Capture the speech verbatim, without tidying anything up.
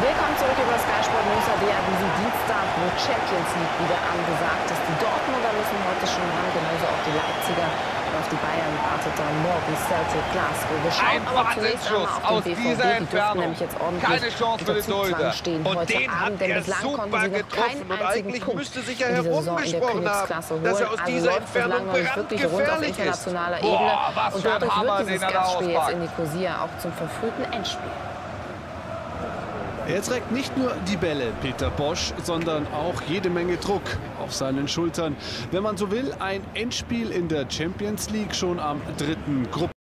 Willkommen zurück über Sky Sport News A D an diesem Dienstag, wo Champions League wieder angesagt ist. Die Dortmunder müssen heute schon ran, genauso auch die Leipziger. Und auf die Bayern wartet dann morgen Celtic Glasgow. Wir schauen Ein aber zunächst einmal auf aus den B V B. dieser Die dürften Entfernung. nämlich jetzt ordentlich Keine Chance für unter den Torhüter. Zugzwang stehen Und heute den hat Abend, denn er bislang super konnten sie noch getroffen. keinen Und einzigen eigentlich Punkt müsste sich ja in dieser Saison in der herumgesprochen haben, Königsklasse holen. dass er aus Also dieser läuft bislang Entfernung noch nicht wirklich rund auf brandgefährlich ist. internationaler Boah, Ebene. was Und für ein dadurch Hammer, wird den dieses er da Gastspiel jetzt auspackt. in Nicosia auch zum verfrühten Endspiel. Er trägt nicht nur die Bälle, Peter Bosz, sondern auch jede Menge Druck auf seinen Schultern. Wenn man so will, ein Endspiel in der Champions League schon am dritten Gruppen.